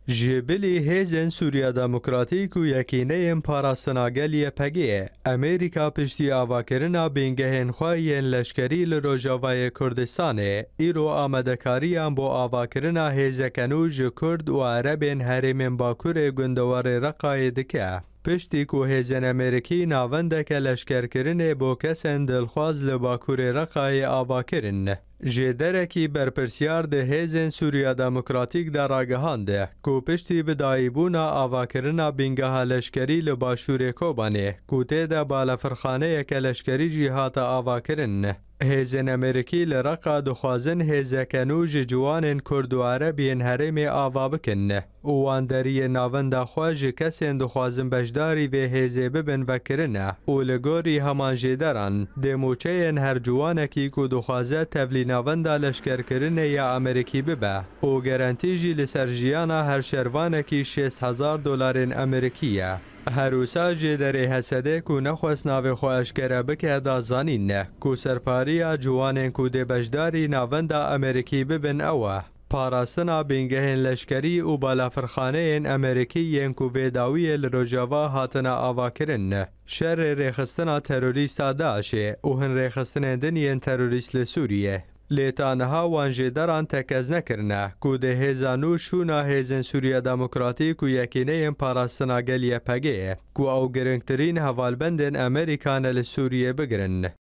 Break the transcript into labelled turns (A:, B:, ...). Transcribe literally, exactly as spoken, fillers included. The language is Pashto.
A: جبلی هیزن سوریا دموکراتیک و یکینه پاراستناگلی پگه امریکا پشتی آواکرنا بینگهن خواهین لشکری لروجاوای کردستانه ایرو آمدکاری هم با آواکرنا هیزکنوج کرد و عربین هرمین باکور گندوار رقای دکه پشتی که هیزن امریکی ناونده که لشکر کرنه با کسین دلخواز لباکور رقای آواکرن جدرکی برپرسیار ده هیزن سوریا دموکراتیک در آگهانده که پشتی بدایبونا آواکرنا بینگاه لشکری لباشور کوبانه که تیده بالا فرخانه که لشکری جهات آواکرن هیزن امریکی لرقا دخوازن هیزکنوج جوان کرد و عربین هرم آوا بکن وان دری ناوند خواج کسین دخوازن بجداری و هیزه ببن وکرنه و لگوری همان جدران دموچه هر جوانکی که دخوازه تولی ناوند لشکر کرنه یا امریکی ببه و گرانتیجی لسرجیانا هر شروانکی شش هزار دلار امریکیه هروسا جدره حسده کو نخواست ناو خواهش کرده بکه دا زانین نه کو سرپاریا جوانین کو ده بجداری ناوند امریکی ببن اوه پاراستنا بینگهن لشکری و بالا فرخانه این امریکی ین کو ویداوی لروجاوا هاتنا آواکرن شر ریخستنا تروریستا داشه و هن ریخستن دنین تروریست لسوریه لیتانها وانجه دران تکز نکرنه که ده هزانو شونا هزن سوریا دموکراتیک و یکینه پاراستنا گلیه پگه که او گرنگترین حوالبندن امریکان لسوریه بگرن